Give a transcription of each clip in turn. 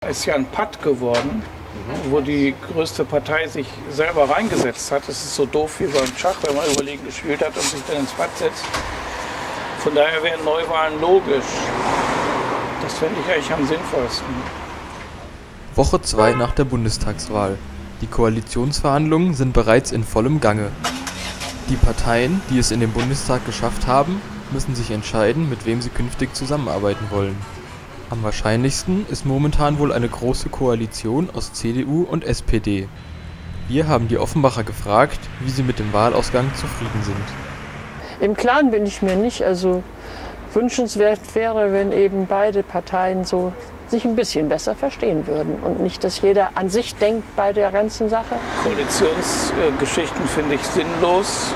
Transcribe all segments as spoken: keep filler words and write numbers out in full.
Ist ja ein Patt geworden, wo die größte Partei sich selber reingesetzt hat. Das ist so doof wie beim Schach, wenn man überlegen gespielt hat und sich dann ins Patt setzt. Von daher wären Neuwahlen logisch. Das fände ich eigentlich am sinnvollsten. Woche zwei nach der Bundestagswahl. Die Koalitionsverhandlungen sind bereits in vollem Gange. Die Parteien, die es in den Bundestag geschafft haben, müssen sich entscheiden, mit wem sie künftig zusammenarbeiten wollen. Am wahrscheinlichsten ist momentan wohl eine große Koalition aus C D U und S P D. Wir haben die Offenbacher gefragt, wie sie mit dem Wahlausgang zufrieden sind. Im Klaren bin ich mir nicht. Also wünschenswert wäre, wenn eben beide Parteien so sich ein bisschen besser verstehen würden und nicht, dass jeder an sich denkt bei der ganzen Sache. Koalitionsgeschichten finde ich sinnlos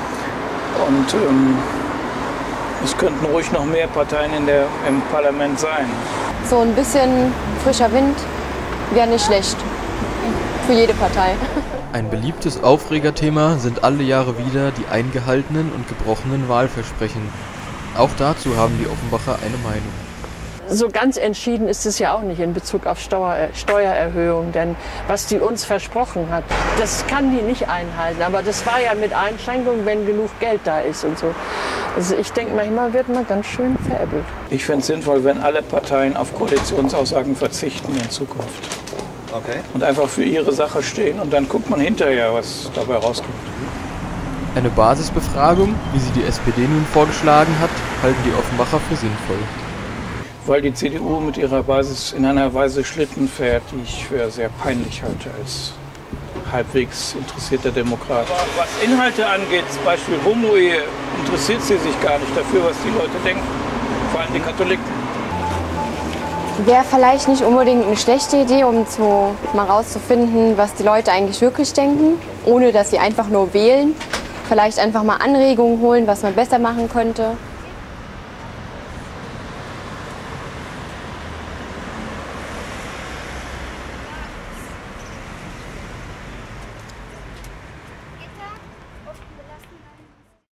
und ähm, es könnten ruhig noch mehr Parteien in der, im Parlament sein. So ein bisschen frischer Wind wäre nicht schlecht für jede Partei. Ein beliebtes Aufregerthema sind alle Jahre wieder die eingehaltenen und gebrochenen Wahlversprechen. Auch dazu haben die Offenbacher eine Meinung. So ganz entschieden ist es ja auch nicht in Bezug auf Steuer, Steuererhöhung, denn was die uns versprochen hat, das kann die nicht einhalten. Aber das war ja mit Einschränkungen, wenn genug Geld da ist und so. Also ich denke, manchmal wird man ganz schön veräppelt. Ich fände es sinnvoll, wenn alle Parteien auf Koalitionsaussagen verzichten in Zukunft. Okay. Und einfach für ihre Sache stehen und dann guckt man hinterher, was dabei rauskommt. Eine Basisbefragung, wie sie die S P D nun vorgeschlagen hat, halten die Offenbacher für sinnvoll. Weil die C D U mit ihrer Basis in einer Weise Schlitten fährt, die ich für sehr peinlich halte als halbwegs interessierter Demokrat. Was Inhalte angeht, zum Beispiel Homo-Ehe, interessiert sie sich gar nicht dafür, was die Leute denken, vor allem die Katholiken. Wäre vielleicht nicht unbedingt eine schlechte Idee, um zu, mal rauszufinden, was die Leute eigentlich wirklich denken, ohne dass sie einfach nur wählen. Vielleicht einfach mal Anregungen holen, was man besser machen könnte.